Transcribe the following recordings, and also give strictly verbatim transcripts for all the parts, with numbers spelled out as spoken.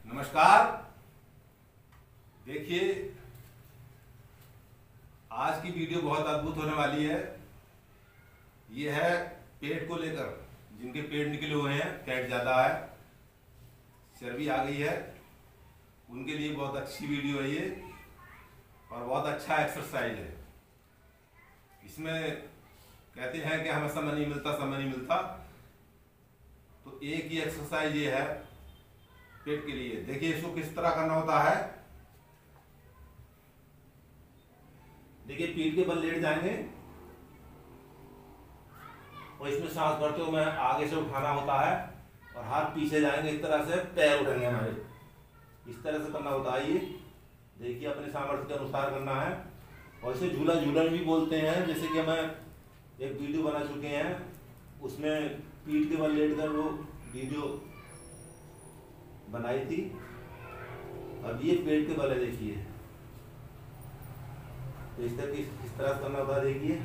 नमस्कार। देखिए, आज की वीडियो बहुत अद्भुत होने वाली है। ये है पेट को लेकर, जिनके पेट निकले हुए हैं, फैट ज़्यादा है, चर्बी आ गई है, उनके लिए बहुत अच्छी वीडियो है ये और बहुत अच्छा एक्सरसाइज है। इसमें कहते हैं कि हमें समय नहीं मिलता समय नहीं मिलता तो एक ही एक्सरसाइज ये है पेट के लिए। देखिए इसको किस तरह करना होता है। देखिए पीठ के बल लेट जाएंगे और इसमें सांस भरते हुए आगे से उठाना होता है और हाथ पीछे जाएंगे, इस तरह से पैर उठेंगे हमारे, इस तरह से करना होता है। ये देखिए अपने सामर्थ्य के अनुसार करना है। और इसे झूला झूलन भी बोलते हैं। जैसे कि हमें एक वीडियो बना चुके हैं, उसमें पीठ के बल लेट कर वो वीडियो बनाई थी। अब ये पेट के बल है, देखिए तो इस तरह किस तरह से करना होता है। देखिए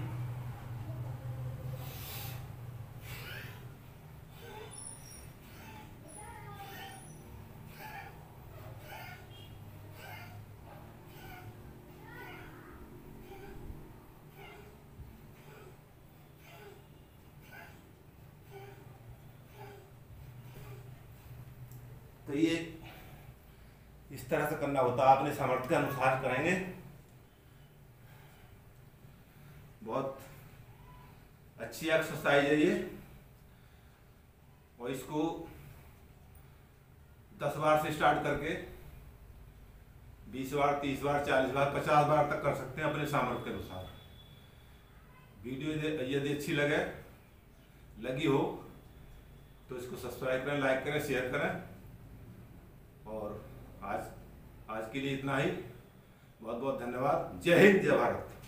तो ये इस तरह से करना होता है, अपने सामर्थ्य के अनुसार करेंगे। बहुत अच्छी एक्सरसाइज है ये और इसको दस बार से स्टार्ट करके बीस बार, तीस बार, चालीस बार, पचास बार तक कर सकते हैं अपने सामर्थ्य के अनुसार। वीडियो यदि अच्छी लगे लगी हो तो इसको सब्सक्राइब करें, लाइक करें, शेयर करें। और आज आज के लिए इतना ही। बहुत बहुत धन्यवाद। जय हिंद, जय भारत।